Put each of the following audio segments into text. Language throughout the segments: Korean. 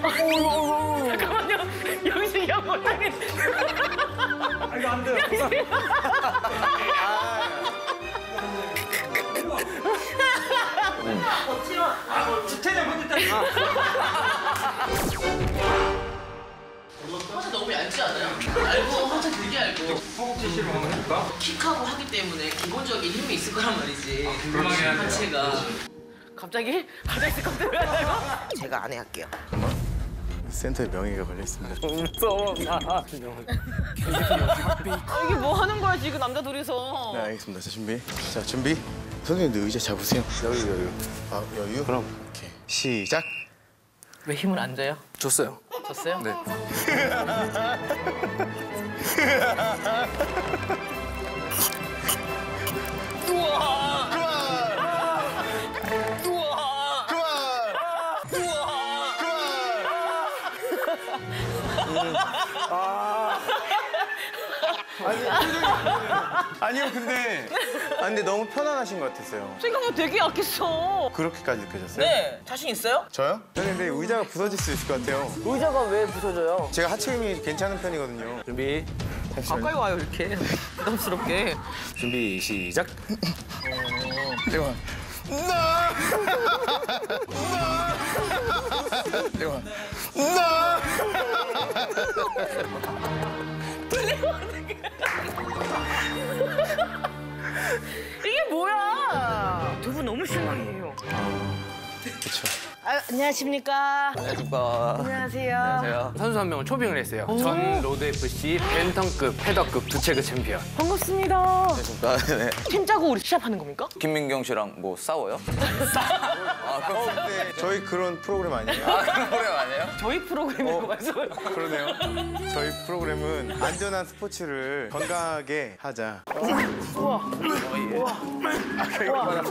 잠깐만요. 영식이 형 못하겠네. 이거 안 돼요. 집체장 혼자 화자 너무 얇지 않아요? 알고 화자 되게 얇고. 허벅지 씨로 한번 해볼까? 킥하고 하기 때문에 기본적인 힘이 있을 거란 말이지. 궁금하게 하죠. 하체가. 갑자기 스쿼트 왜 한다고? 제가 안 해 할게요. 센터에 명예가 걸려 있습니다. 무서워. 이게 뭐 하는 거야 지금 남자 둘이서. 네, 알겠습니다. 자, 준비. 자, 준비. 선생님들 의자 잡으세요. 여유. 아, 여유? 그럼. 오케이. 시작. 왜 힘을 안 줘요? 줬어요. 줬어요? 네. 우와. 아니요, 근데 너무 편안하신 것 같았어요. 생각보다 되게 약했어. 그렇게까지 느껴졌어요? 네. 자신 있어요? 저요? 저는 근데 의자가 부서질 수 있을 것 같아요. 의자가 왜 부서져요? 제가 하체 힘이 괜찮은 편이거든요. 준비. 가까이 와요 이렇게. 부담스럽게. 준비 시작. 대원. 대원. 이게 뭐야? 두 분 너무 실망이에요. 그렇죠. 안녕하십니까. 안녕하십니까. 안녕하세요. 선수 한 명을 초빙을 했어요. 전 로드 FC 벤턴급, 패더급 두 체급 챔피언. 반갑습니다. 안녕하십니까. 네. 팀 짜고 우리 시합하는 겁니까? 김민경 씨랑 뭐 싸워요? 네, 저희 그런 프로그램 아니에요? 그런 프로그램 아니에요? 저희 프로그램이라고 말씀을. 그러네요. 저희 프로그램은 안전한 스포츠를 건강하게 하자. 우와. 이거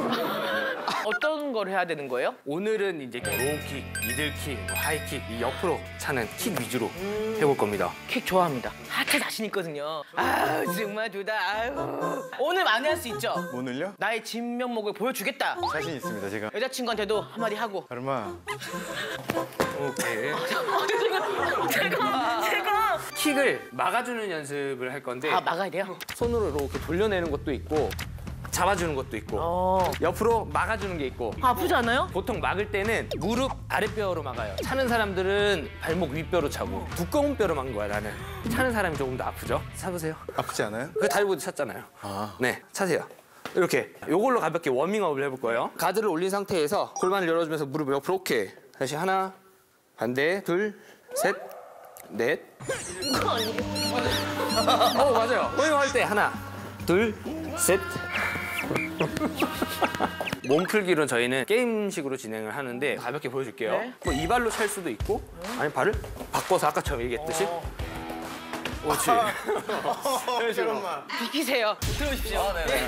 어떤 걸 해야 되는 거예요? 오늘은 이제 로우킥, 미들킥, 하이킥, 이 옆으로 차는 킥 위주로 해볼 겁니다. 킥 좋아합니다. 하체 자신 있거든요. 아 정말 둘 다. 아유. 오늘 많이 할 수 있죠? 오늘요? 나의 진면목을 보여주겠다. 자신 있습니다, 제가. 여자친구한테도 한마디 하고. 아르마. 오케이. 제가. 킥을 막아주는 연습을 할 건데 아 막아야 돼요? 손으로 이렇게 돌려내는 것도 있고 잡아주는 것도 있고 옆으로 막아주는 게 있고 아프지 않아요? 보통 막을 때는 무릎 아랫뼈로 막아요. 차는 사람들은 발목 윗뼈로 차고 두꺼운 뼈로 막는 거야, 나는. 차는 사람이 조금 더 아프죠? 차보세요. 아프지 않아요? 그 다리보드 찼잖아요. 네, 차세요. 이렇게 요걸로 가볍게 워밍업을 해볼 거예요. 가드를 올린 상태에서 골반을 열어주면서 무릎을 옆으로 오케이. 다시 하나, 반대, 둘, 셋, 넷. 이거 아니에요? 맞아요. 워밍업 할 때 하나, 둘, 셋. 몸풀기로 저희는 게임식으로 진행을 하는데 가볍게 보여줄게요. 네. 뭐 이 발로 찰 수도 있고 아니면 발을 바꿔서 아까처럼 얘기했듯이 그렇지. 잠깐만. 비키세요. 들어오십시오.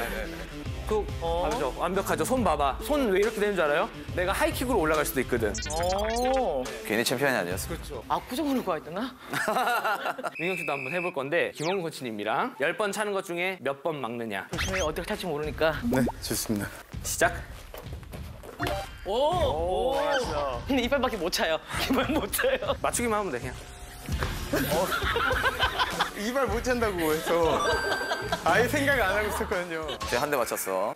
알죠? 완벽하죠. 손 봐봐. 손 왜 이렇게 되는 줄 알아요? 내가 하이킥으로 올라갈 수도 있거든. 괜히 챔피언이 아니었어. 그렇죠. 압구정으로 가야 되나? 민경 씨도 한번 해볼 건데 김홍근 코치님이랑 10번 차는 것 중에 몇 번 막느냐. 조심히 어떻게 탈지 모르니까. 네, 좋습니다. 시작. 오. 근데 이빨밖에 못 차요. 이빨 못 차요. 맞추기만 하면 돼, 그냥. 이발 못 찬다고 해서 아예 생각을 안 하고 있었거든요. 제가 한 대 맞췄어.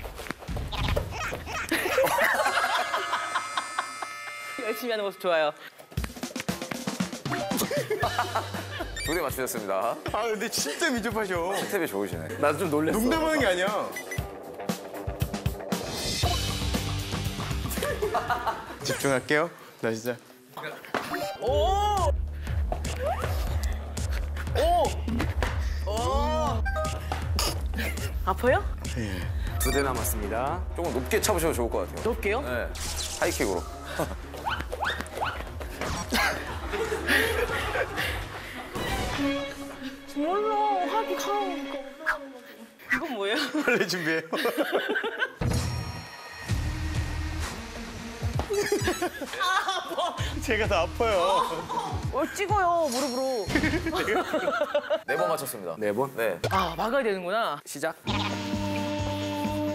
열심히 하는 모습 좋아요. 두 대 맞추셨습니다. 아, 근데 진짜 민첩하셔. 스텝이 좋으시네. 나도 좀 놀랬어. 농담하는 게 아니야. 집중할게요. 나 진짜. 오! 아파요? 예. 두 대 남았습니다. 조금 높게 차보셔도 좋을 것 같아요. 높게요? 네. 하이킥으로. 몰라. 하기 강한 거. 이건 뭐예요? 빨리 준비해요. 제가 다 아파요. 찍어요, 무릎으로. 네 번 맞췄습니다. 네 번. 네. 아, 막아야 되는구나. 시작.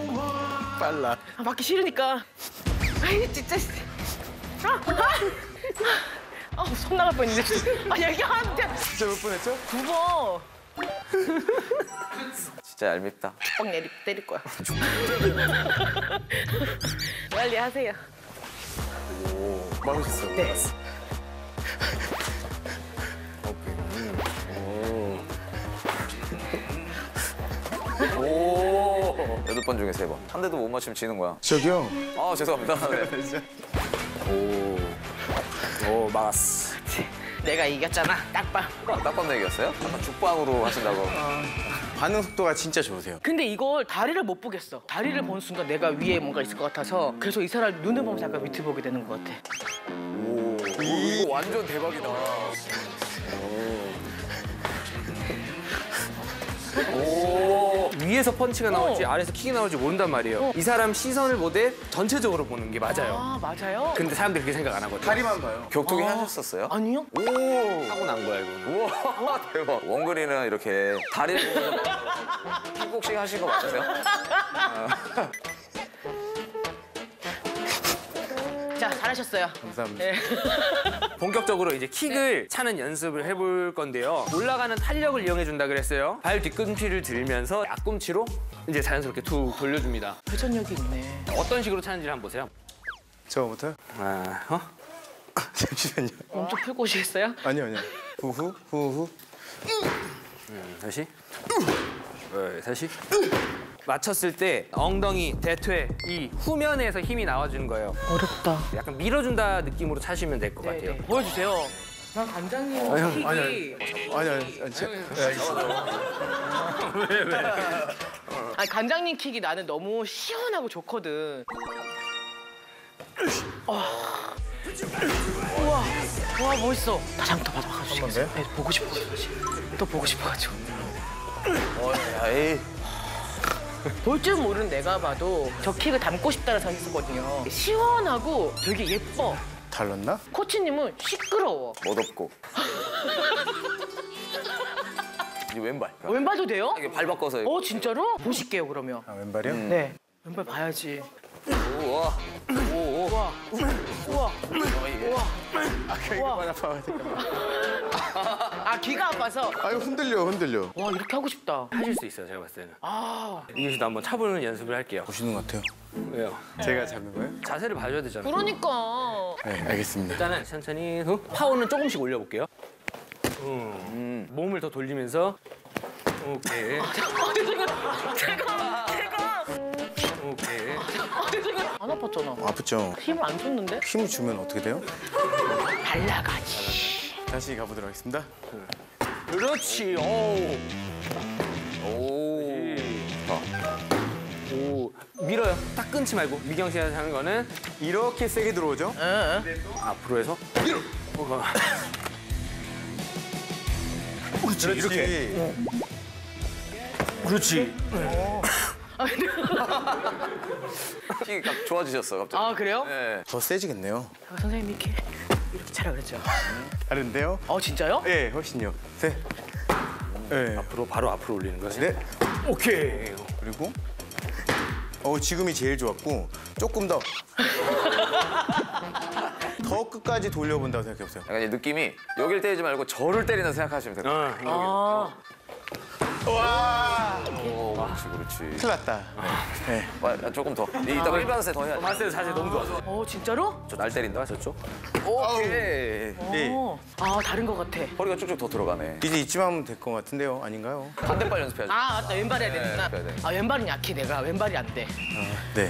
빨라. 아, 막기 싫으니까. 아이, 진짜. 손 나갈 뻔했는데. 아, 얘기하는데 진짜 몇 번 했죠? 9번. 진짜 얄밉다. 빡 때릴 거야. 빨리 하세요. 막으셨어요. 네. 오. 8번 중에 3번. 한 대도 못 맞추면 지는 거야. 저기요. 아, 죄송합니다. 네. 오, 막았어. 내가 이겼잖아. 딱방. 딱밤 얘기였어요? 아까 죽방으로 하신다고. 반응 속도가 진짜 좋으세요. 근데 이걸 다리를 못 보겠어. 다리를 보는 순간 내가 위에 뭔가 있을 것 같아서 그래서 이 사람 눈을 보면서 약간 밑을 보게 되는 것 같아. 오, 이거 완전 대박이다. 위에서 펀치가 나올지 아래에서 킥이 나올지 모른단 말이에요. 이 사람 시선을 보되 전체적으로 보는 게 맞아요. 아, 맞아요? 근데 사람들이 그렇게 생각 안 하거든요. 다리만 봐요. 격투기 하셨었어요? 아니요? 오. 하고 난 거야, 이거는. 우와, 대박. 원근이는 이렇게 다리를 보면서 킥복싱 하신 거 맞으세요? 자, 잘하셨어요. 감사합니다. 네. 본격적으로 이제 킥을 차는 연습을 해볼 건데요. 올라가는 탄력을 이용해준다 그랬어요. 발 뒤꿈치를 들면서 앞꿈치로 이제 자연스럽게 툭 돌려줍니다. 회전력이 있네. 어떤 식으로 차는지를 한번 보세요. 저부터요? 잠시만요. 엄청 풀고 오시겠어요? 아니요. 후후, 후후. 다시. 다시. 맞췄을 때 엉덩이, 대퇴, 이 후면에서 힘이 나와주는 거예요. 어렵다. 약간 밀어준다 느낌으로 차시면 될 것 같아요. 네. 보여주세요. 난 관장님 킥이 아니. 아니, 관장님 킥이 나는 너무 시원하고 좋거든. 우와, 와 멋있어. 다시 한 번 더 봐줘. 번 더요? 네, 보고 싶어가지고. 또 보고 싶어가지고. 에이. 볼 줄 모르는 내가 봐도 저 킥을 담고 싶다는 생각이 있었거든요. 시원하고 되게 예뻐. 달랐나? 코치님은 시끄러워. 멋없고. 이 왼발. 왼발도 돼요? 이게 발 바꿔서. 진짜로? 보실게요 그러면. 아, 왼발이요? 네. 왼발 봐야지. 우와. 오. 우와. 우와. 우와. 이거만 아파가지고. 아, 귀가 아파서. 아, 이거 흔들려. 와, 이렇게 하고 싶다. 하실 수 있어요, 제가 봤을 때는. 아, 이규 씨도 한번 차보는 연습을 할게요. 보시는 것 같아요. 왜요? 제가 잡는 거예요? 자세를 봐줘야 되잖아요. 그러니까. 네, 알겠습니다. 일단은 천천히 파워는 조금씩 올려볼게요. 몸을 더 돌리면서 오케이. 제가. 오케이. 안 아팠잖아. 아프죠? 힘을 안 줬는데? 힘을 주면 어떻게 돼요? 날라가지. 다시 가보도록 하겠습니다. 그렇지. 오. 밀어요. 딱 끊지 말고. 미경 씨가 하는 거는 이렇게 세게 들어오죠? 응. 앞으로 해서 밀어. 그렇지, 이렇게. 그렇지. 킥이 좋아지셨어, 갑자기. 아, 그래요? 네. 더 세지겠네요. 선생님이 이렇게 차라 그랬죠. 다른데요? 진짜요? 네, 훨씬요. 셋. 네. 바로 앞으로 올리는 거지. 네. 오케이. 그리고 지금이 제일 좋았고 조금 더 끝까지 돌려본다고 생각해보세요. 약간 이 느낌이 여길 때리지 말고 저를 때린다 생각하시면 돼요. 아, 오, 그렇지. 큰일 났다. 네. 조금 더. 이따가 일반세 더 해야지. 봤을 때 자세 너무 좋아서. 진짜로? 저 날 때린다, 저쪽. 아우. 오케이. 네. 다른 것 같아. 허리가 쭉쭉 더 들어가네. 이제 이쯤 하면 될 것 같은데요? 아닌가요? 반대발 연습해야지. 맞다. 왼발 해야 되는구나. 그래야 돼. 왼발은 약해, 내가. 왼발이 안 돼. 네.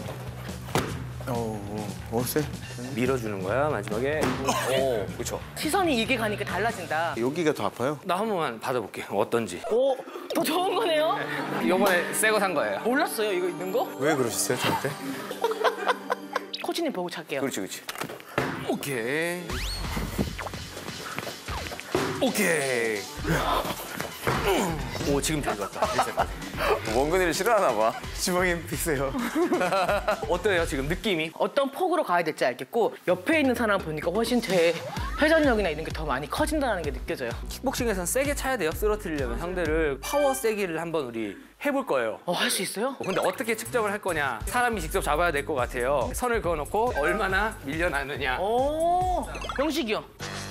세. 밀어주는 거야 마지막에. 오, 그렇죠. 시선이 이게 가니까 달라진다. 여기가 더 아파요? 나 한 번만 받아볼게. 어떤지. 더 좋은 거네요? 이번에 새 거 산 거예요. 몰랐어요, 이거 있는 거? 왜 그러셨어요, 저한테? 코치님 보고 찰게요. 그렇지. 오케이. 오케이. 오, 지금 잘 갔다. 원근이를 싫어하나 봐. 주방에 픽세요. 어때요, 지금 느낌이? 어떤 폭으로 가야 될지 알겠고 옆에 있는 사람 보니까 훨씬 제 회전력이나 이런 게 더 많이 커진다는 게 느껴져요. 킥복싱에서는 세게 차야 돼요, 쓰러뜨리려면. 상대를 파워 세기를 한번 우리 해볼 거예요. 할 수 있어요? 근데 어떻게 측정을 할 거냐? 사람이 직접 잡아야 될 것 같아요. 선을 그어놓고 얼마나 밀려나느냐. 영식이 형.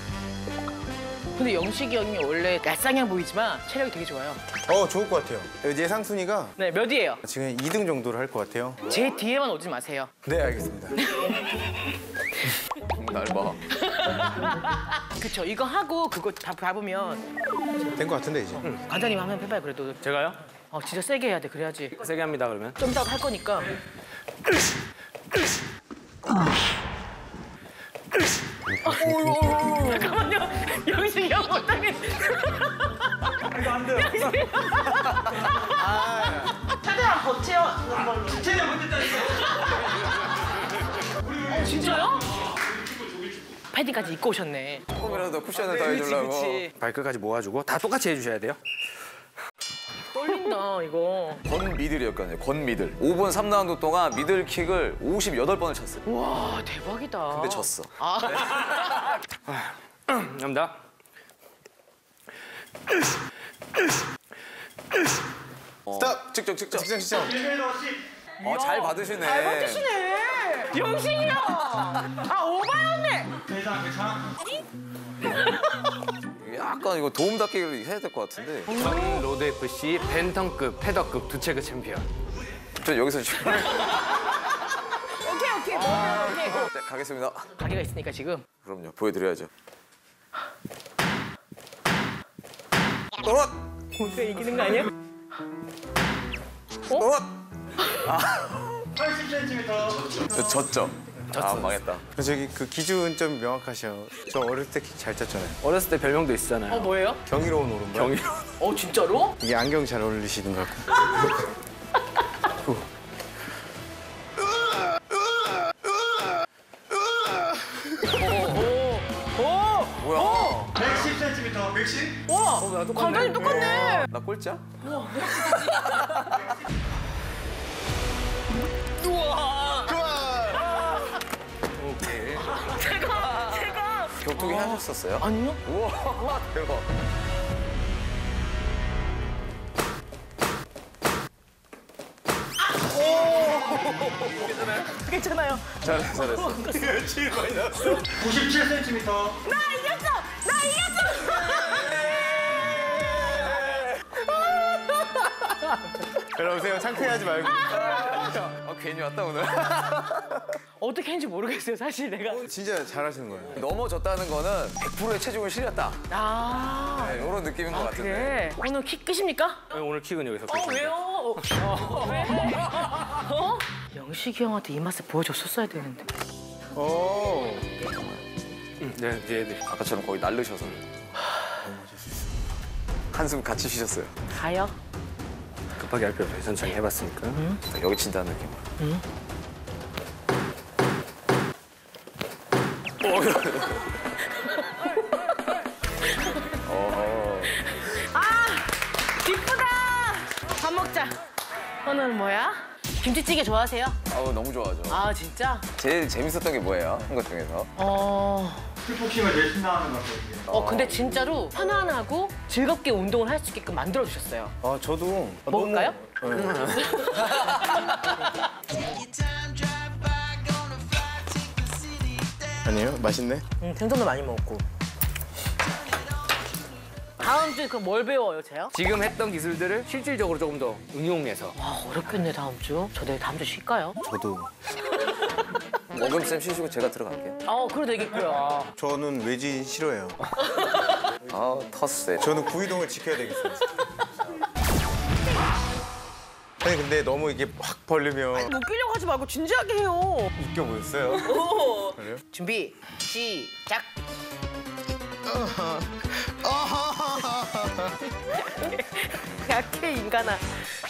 근데 영식이 형이 원래 얄쌍해 보이지만 체력이 되게 좋아요. 좋을 것 같아요. 예상 순위가 네, 몇이에요? 지금 2등 정도를 할 것 같아요. 제 뒤에만 오지 마세요. 네, 알겠습니다. 날 봐. 그쵸, 이거 하고 그거 다 밟으면 된 것 같은데 이제. 관장님 한번 해봐요, 그래도. 제가요? 진짜 세게 해야 돼, 그래야지. 세게 합니다, 그러면. 좀 이따가 할 거니까. 잠깐만요. 영식이 형 못하겠어. 이거 안 돼요. 최대한 버텨는 걸로. 주체를 못했다니까. 진짜요? 패딩까지 입고 오셨네. 조금이라도 쿠션을 더 해주려고. 그치. 발끝까지 모아주고 다 똑같이 해주셔야 돼요. 떨린다, 이거. 권미들이었거든요. 권미들. 5분 3라운드 동안 미들킥을 58번을 쳤어요. 와, 대박이다. 근데 졌어. 갑니다. 스탑! 측정. 직장. 잘 받으시네. 잘 버티시네. 영식이 형. 오바였네. 괜찮아. 약간 이거 도움 닫기를 해야 될 것 같은데. 로드 FC 벤턴급, 패더급 두 체급 챔피언. 저 여기서 지금. 오케이. 네, 가겠습니다. 가게가 있으니까 지금. 그럼요. 보여드려야죠. 우리가 이기는 거 아니야? 80cm. 졌죠? 아, 망했다. 저기 그 기준 좀 명확하셔. 저 어릴 때 킥 잘 쳤잖아요. 어렸을 때 별명도 있잖아요. 뭐예요? 경이로운 오른발. 진짜로? 이게 안경 잘 어울리시는 것 같고. 뭐야? 110cm. 110? 와, 관장님 똑같네. 나 꼴찌야? 제가. 격투기 하셨었어요? 아니요? 우와, 대박. 괜찮아요. 잘했어. 97cm. 나 이겼어. 여러분세요. 창피하지 말고. 괜히 왔다, 오늘. 어떻게 했는지 모르겠어요, 사실 내가. 진짜 잘하시는 거예요. 넘어졌다는 거는 100%의 체중을 실렸다. 네, 이런 느낌인 것 같은데. 그래. 오늘 킥 끝입니까? 오늘 킥은 여기서 끝. 왜요? 왜? 영식이 형한테 이 맛을 보여줬었어야 되는데. 네, 이제 애들. 아까처럼 거의 날르셔서. 한숨 같이 쉬셨어요. 가요. 급하게 할 필요 없어요. 천천히 해봤으니까. 여기 친다는 느낌으로. 기쁘다. 밥 먹자. 오늘 뭐야? 김치찌개 좋아하세요? 아우, 너무 좋아하죠. 진짜? 제일 재밌었던 게 뭐예요? 한 것 중에서? 킥복싱을 제일 신나하는 것 같거든요. 근데 진짜로 편안하고 즐겁게 운동을 할 수 있게끔 만들어주셨어요. 저도. 먹을까요? 아니에요? 맛있네? 생선도 많이 먹었고. 다음 주에 그럼 뭘 배워요, 제요? 지금 했던 기술들을 실질적으로 조금 더 응용해서. 어렵겠네, 다음 주. 저 내일 다음 주 쉴까요? 저도. 먹음쌤 쉬시고 제가 들어갈게요. 그래도 되겠고요. 저는 외진 싫어해요. 아, 텃세. 저는 구이동을 지켜야 되겠어요. 아니 근데 너무 이게 확 벌리면 웃기려고 하지 말고 진지하게 해요. 웃겨 보였어요. 그래요? 준비, 시작. 약해, 인간아.